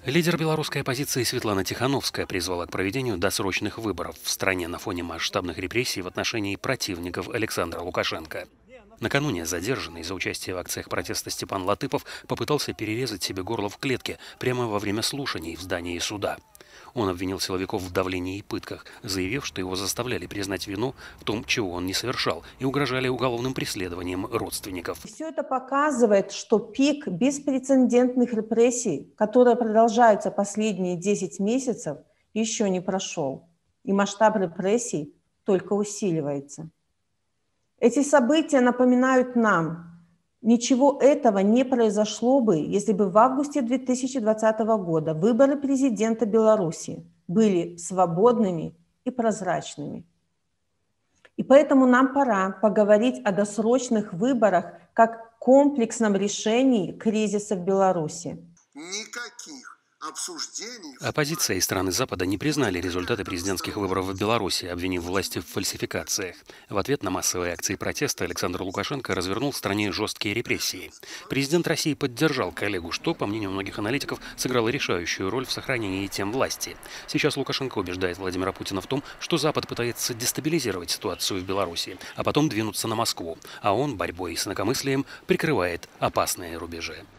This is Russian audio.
Лидер белорусской оппозиции Светлана Тихановская призвала к проведению досрочных выборов в стране на фоне масштабных репрессий в отношении противников Александра Лукашенко. Накануне задержанный за участие в акциях протеста Степан Латыпов попытался перерезать себе горло в клетке прямо во время слушаний в здании суда. Он обвинил силовиков в давлении и пытках, заявив, что его заставляли признать вину в том, чего он не совершал, и угрожали уголовным преследованием родственников. Все это показывает, что пик беспрецедентных репрессий, которые продолжаются последние 10 месяцев, еще не прошел. И масштаб репрессий только усиливается. Эти события напоминают нам, ничего этого не произошло бы, если бы в августе 2020 года выборы президента Беларуси были свободными и прозрачными. И поэтому нам пора поговорить о досрочных выборах как комплексном решении кризиса в Беларуси. Никаких обсуждений. Оппозиция и страны Запада не признали результаты президентских выборов в Беларуси, обвинив власти в фальсификациях. В ответ на массовые акции протеста Александр Лукашенко развернул в стране жесткие репрессии. Президент России поддержал коллегу, что, по мнению многих аналитиков, сыграло решающую роль в сохранении тем власти. Сейчас Лукашенко убеждает Владимира Путина в том, что Запад пытается дестабилизировать ситуацию в Беларуси, а потом двинуться на Москву, а он борьбой с инакомыслием прикрывает опасные рубежи.